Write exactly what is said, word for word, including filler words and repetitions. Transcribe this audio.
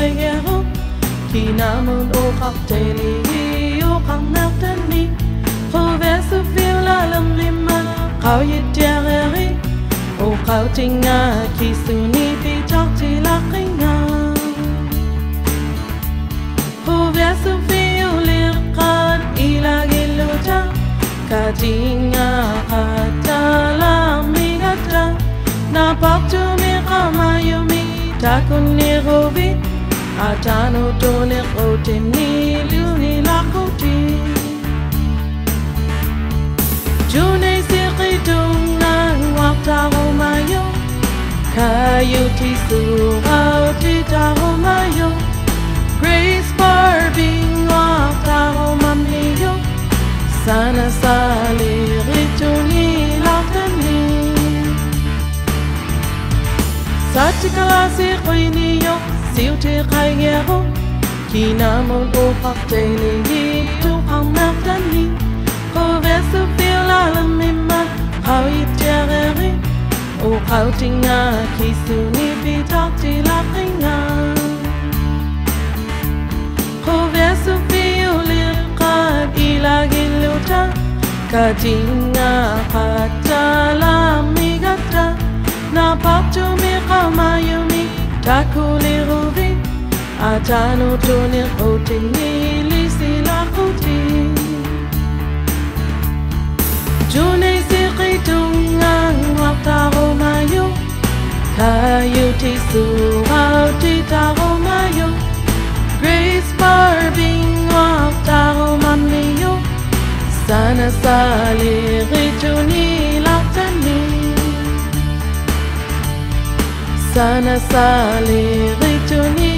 khayero kinamun o kapteli o kanatani proverse vila lam lima kau yitereri o kau tinga kisuni pitak tilakinga proverse violir kan ilagiluta katinga katala migata na paktu mi kamayumi takun ni rovi atano tone kote ni luni lakoti june sikitunga wakta romayo kayuti surauti taromayo grace barbing wakta romamniyo sana sali rituni lakani Sachikalasi koiniyo siuti khayero kinamon o kapteli tu kanatani proverse vila lamima how yitereri o kautinga kisuni pitak tilakinga proverse violir kad ilagiluta katinga katala migata na paktu mi kamayumi takuli ruvi atano tone kote nili sila kuti june sikitunga wakta romayo kayuti surauti taromayo grace barbing wakta romamniyo sana sali rituni laktani sana sali rituni